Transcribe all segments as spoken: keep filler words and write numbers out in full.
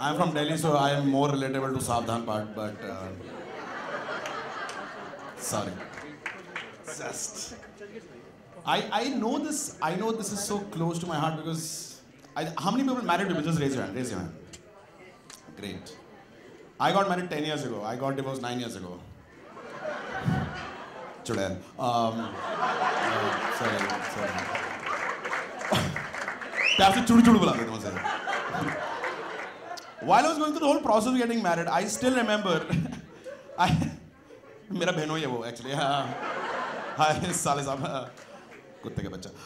I'm from Delhi, so I am more relatable to Savdhan part, but uh, sorry. Just I I know this. I know this is so close to my heart because I, how many people married people? Just raise your hand. Raise your hand. Great. I got married ten years ago. I got divorced nine years ago. Chudail. Um, uh, sorry, sorry. प्यार से चुड़ चुड़ बुला देते मुझे. While I was going through the whole process of getting married, I still remember. I मेरा बहनों ही है वो actually. हाँ साले साहब कुत्ते के बच्चा.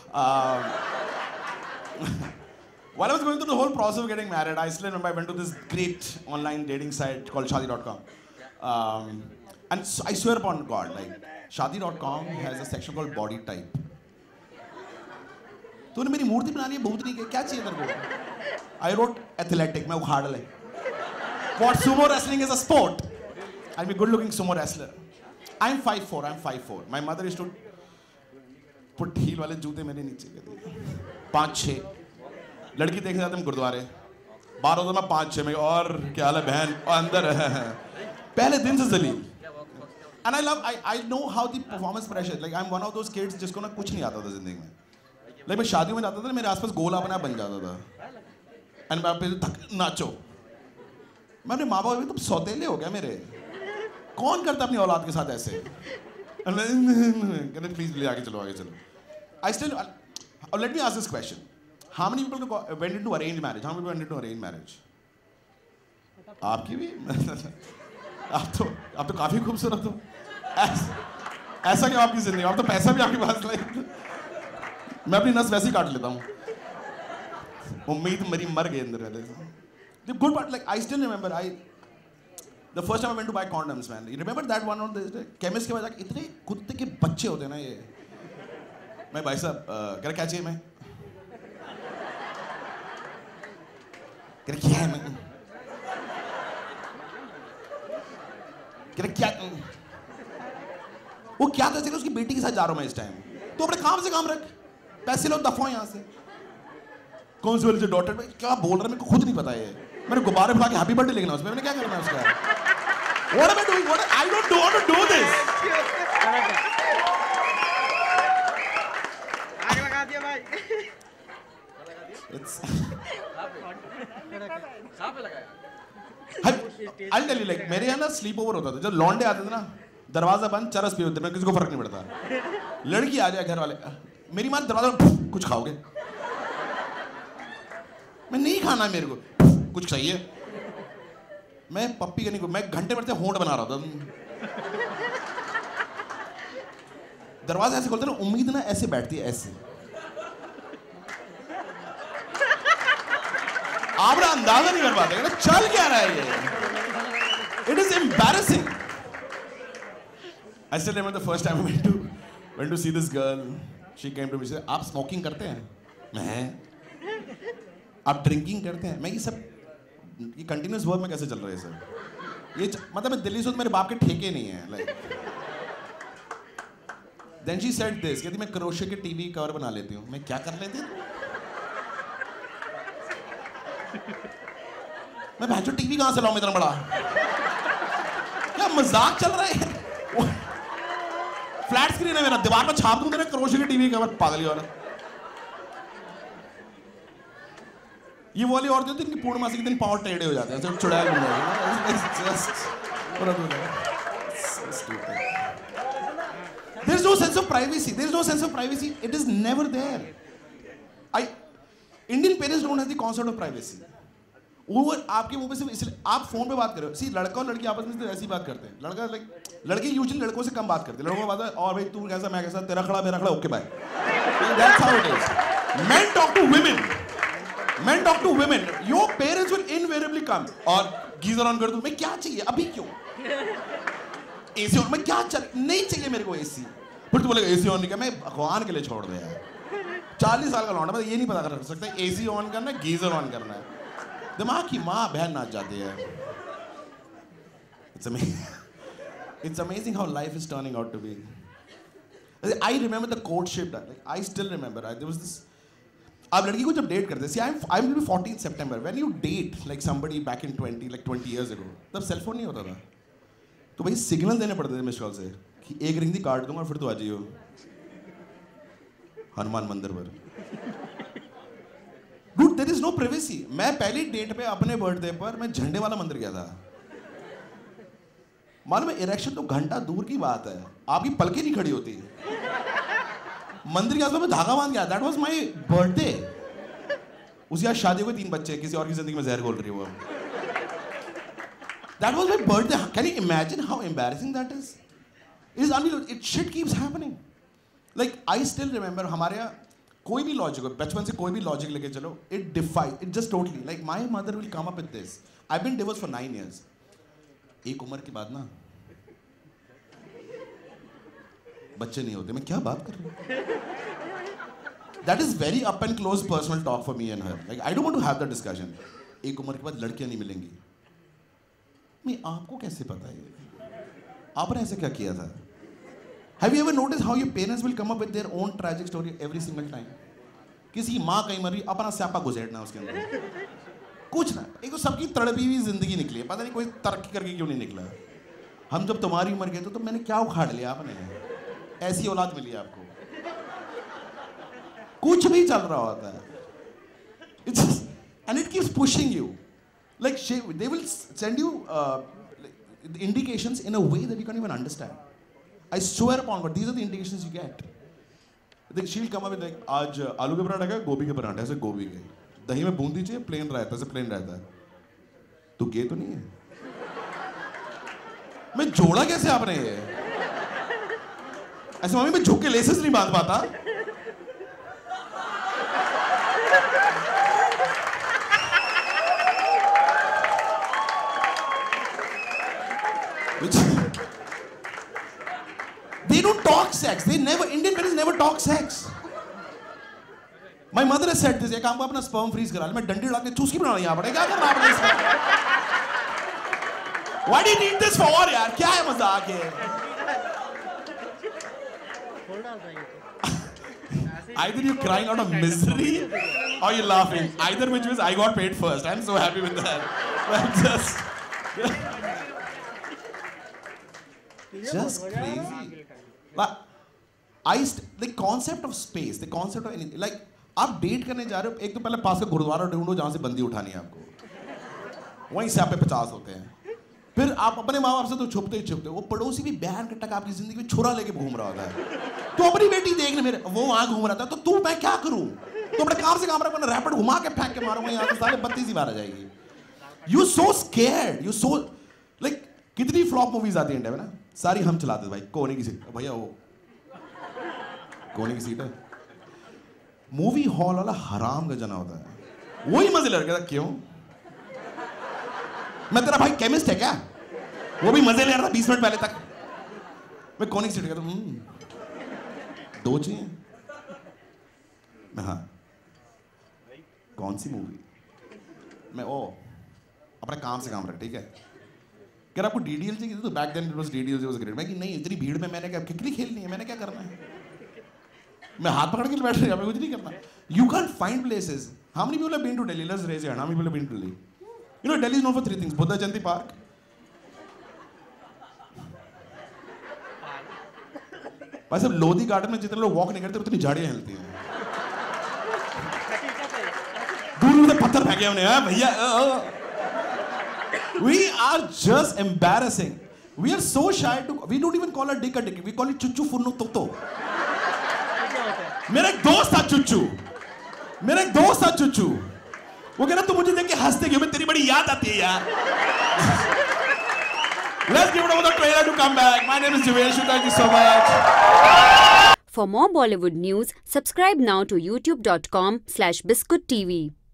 While I was going through the whole process of getting married, I still remember I went to this great online dating site called Shaadi dot com. Um, and so I swear upon God, like Shaadi dot com has a section called body type. तूने मेरी मूर्ति बना ली है बहुत नहीं क्या चाहिए तेरे को? I wrote athletic, मैं उखाड़ ले. What sumo wrestling is a sport. I'm a good-looking sumo wrestler. I'm five foot four. I'm five foot four. My mother used to put heel वाले जूते मेरे नीचे के दिए. पाँच छः. लड़की देखने जाते हम गुरुद्वारे. बाहर होता मैं पाँच छः में और क्या हाल है बहन और अंदर है. पहले दिन से जलील. And I love I I know how the performance pressure. Like I'm one of those kids जिसको ना कुछ नहीं आता था जिंदगी में. Like मैं शादियों में जाता था मेरे आसपास गोला बना बन जाता था. And मैं पे धक नाचो. मैं अपने माँ बाप भी तुम सौतेले हो गया मेरे. कौन करता अपनी औलाद के साथ ऐसे? कहते प्लीज प्लीज आगे चलो आगे चलो. I still uh, let me ask this question. How many people went into arranged marriage? How many people went into arranged marriage? आपकी भी? आप तो आप तो काफी खूबसूरत हो. ऐसा क्या आपकी जिंदगी? आप तो पैसा भी आपके पास लाइक. मैं अपनी नस वैसे ही काट लेता हूँ. उम्मीद मेरी मर गई अंदर वाले. The good part, like I still remember, I the first time I went to buy condoms, man. You remember that one on the chemist के पास जाके इतने कुत्ते के बच्चे होते हैं ना ये. मैं भाई साहब कह रहा क्या चाहिए मैं? कह रहा क्या है मैं? कह रहा क्या? वो क्या था चलो उसकी बेटी के साथ जा रहा हूँ मैं इस टाइम. तो अपने काम से काम रख. पैसे लो दफा यहाँ से. कौन सी वाली जो डॉटर में क्या बोल रहा है मेरे को खुद नहीं पता है. मैंने गुब्बारे फैला के हैप्पी बर्थडे लिखना उसमें. मैंने क्या करना है उसका? What am I doing? What I don't want to do this. आगे लगा दिया भाई. It's. कहाँ पे लगाया? I'll tell you like मेरे यहाँ ना स्लीप ओवर होता था. जब लौंडे आते थे ना दरवाजा बंद चरस पे होते. मैं किसी को फर्क नहीं पड़ता. लड़की आ जाए घर वाले मेरी माँ दरवाजा कुछ खाओगे? मैं नहीं खाना मेरे को. कुछ चाहिए? मैं पप्पी का नहीं को मैं घंटे भर से होंठ बना रहा था. दरवाजा ऐसे खोलते ना उम्मीद ना ऐसे बैठती है ऐसे. आप ना अंदाजा नहीं कर पाते ना चल क्या रहा है ये. It is embarrassing. I still remember the first time I went to went to see this girl. She came to me. She said, आप स्मोकिंग करते हैं? मैं. आप ड्रिंकिंग करते हैं? मैं ये सब ये कंटिन्यूस वर्क में कैसे चल रहा है सर? ये मतलब मैं दिल्ली से मेरे बाप के ठेके नहीं है like. Then she said this कहती मैं क्रोशे के टीवी कवर बना लेती हूँ. मैं क्या कर लेती हूँ? मैं भैंचो टीवी कहाँ से लाऊं इतना बड़ा? क्या मजाक चल रहा है? फ्लैट स्क्रीन है मेरा दीवार पर छाप दूं तेरे क्रोशे के टीवी कवर. पागल ही औरत. ये वाली औरतें होती हैं इनकी पूर्णमासी के दिन पाँव टेढ़े हो जाते हैं. सिर्फ चुड़ैल बन जाएगी. There is no sense of privacy. There is no sense of privacy. It is never there. I Indian parents don't have the concept of privacy. वो आपके मुंह पे सिर्फ इसलिए आप फोन पे बात कर रहे हो. सी लड़का और लड़की आपस में सिर्फ ऐसी बात करते हैं. लड़का लाइक लड़की यूजुअली लड़कों से कम बात करती है. लड़कों को बात है और भाई तू कैसा मैं कैसा तेरा खड़ा मेरा खड़ा okay bye. That's how it is. Men talk to women. Men talk to women. Your parents will invariably come. और गीजर ऑन कर दूं. मैं क्या चाहिए अभी क्यों? AC on. मैं क्या चल नहीं चाहिए मेरे को एसी. फिर तू बोलेगा एसी ऑन नहीं किया. मैं भगवान के लिए छोड़ दे यार. चालीस साल का लौंडा मैं ये नहीं पता कर सकता एसी ऑन करना है गीजर ऑन करना है. दिमाग की माँ बहन नाच जाती है. It's amazing. It's amazing how life is turning out to be. I remember the courtship. Like I still remember. I, there was this आप लड़की को जब डेट करते हैं, see I'm I will be fourteenth September, when you date like somebody back in twenty like twenty years ago, तब cell phone नहीं होता था, तो भाई सिग्नल देने पड़ते थे मिस कॉल से कि एक रिंग दी काट दूंगा फिर तो आ जाइयो हनुमान मंदिर पर। Dude, there is no privacy. मैं पहली डेट पे अपने बर्थडे पर मैं झंडे वाला मंदिर गया था। मालूम है इरेक्शन तो घंटा दूर की बात है, आपकी पलकें नहीं खड़ी होती। मंदिर के आसपास में धागा बांध गया। That was my birthday. उसके बाद शादी हो गई, तीन बच्चे, किसी और की जिंदगी में जहर घोल रही है वो। That was my birthday. Can you imagine how embarrassing that is? It is unbelievable. It shit keeps happening. Like I still remember हमारे यहाँ कोई भी लॉजिक हो, बचपन से कोई भी लॉजिक लेके चलो, it defies, it just totally. Like my mother will come up with this. I've been divorced for nine years. एक उम्र के बाद ना बच्चे नहीं होते, मैं क्या बात कर रहा हूँ? That is very up and close personal talk for me and her. Like I don't want to have that discussion. एक उम्र के बाद लड़कियां नहीं मिलेंगी। मैं आपको कैसे पता है? आपने ऐसे क्या किया था? Have you ever noticed how your parents will come up with their own tragic story every single time? किसी माँ कहीं मरी, अपना स्यापा घुसेड़ना उसके अंदर। कुछ ना, एक तो सबकी तड़पी हुई जिंदगी निकली है, पता नहीं कोई तरक्की करके क्यों नहीं निकला। हम जब तुम्हारी उम्र के थे तो मैंने क्या उखाड़ लिया आपने? ऐसी औलाद मिली आपको। कुछ भी चल रहा होता है। It's just, and it keeps pushing you. Like they will send you uh, indications in a way that you can't even understand. I swear upon God, these are the indications you get. Like she'll come up with like, आज आलू के पराठा का, गोभी के पराठा, ऐसे गोभी के, दही में बूंदी चाहिए, प्लेन रहता है, ऐसे प्लेन रहता है। तू गे तो नहीं है? मैं जोड़ा कैसे आपने ये? ऐसे मम्मी मैं झुक के लेसेस नहीं बांध पाता। Which, they don't talk sex. They never, Indian parents never talk sex. My mother has said this. एक काम को अपना sperm freeze करा ले, मैं डंडी उड़ा के चूसकी बनाना यहाँ पड़े, क्या करना पड़े इसमें? Why do you need this for यार? क्या है मजाक है? Either you're crying out of misery or you're laughing. Either which means I got paid first. I'm so happy with that. I'm just, just crazy. Like, I the concept of space, the concept of anything. Like, आप date करने जा रहे हो, एक तो पहले पास का गुरुद्वारा ढूंढो जहाँ से बंदी उठानी है आपको। वहीं से आप पे पचास होते हैं। फिर आप अपने माँ बाप से तो छुपते ही छुपते, वो पड़ोसी भी बहन का टक आपकी जिंदगी में छुरा लेके घूम रहा होता है। तो अपनी बेटी देखने मेरे, वो वहां घूम रहा था, तो तू मैं क्या करूं? तो अपने काम से काम रखो, रैपिड घुमा के फेंक के मारूंगा यहाँ से, सारे बत्तीस ही बार आ जाएगी। You so scared, you so like, कितनी फ्लॉप मूवीज आती है इंडिया में ना, सारी हम चलाते भाई, कोने की सीट, भैया वो कोने की सीट है। मूवी हॉल वाला हराम का जना होता है, वही मजे ले रहा था। क्यों? मैं तेरा भाई केमिस्ट है क्या? वो भी मजे ले रहा था बीस मिनट पहले तक। मैं कोने की सीट कहता हूँ, दो चाहिए? मैं हाँ, कौन सी मूवी? मैं ओ अपना काम से काम रख, ठीक है? कह रहा आपको डीडीएल चाहिए, तो back then it was DDL, it was great. मैं कि नहीं, इतनी भीड़ में मैंने क्या किकली खेलनी है, मैंने क्या करना है? मैं हाथ पकड़ के बैठ रहा हूं, कुछ नहीं करना। You can't find places. How many people have been to Delhi? Let's raise your hand. How many people have been to Delhi? You know, Delhi is known for three things. Buddha Jayanti Park. भाई साहब, Lodhi garden में जितने लोग walk नहीं करते उतनी झाड़ियां हिलती हैं। दूर दूर पत्थर फेंके हमने, हाँ भैया। We are just embarrassing. We are so shy to. We don't even call a dick a dick. We call it chuchu funnu toto. मेरा एक दोस्त था चुच्चू। मेरा एक दोस्त था चुच्चू। वो कह रहा तू मुझे देख के हंसते क्यों? मैं तेरी बड़ी याद आती है यार। Let's give it over the trailer to come back. My name is Jeeveshu. Thank you so much. For more Bollywood news, subscribe now to youtube dot com slash biscuit T V.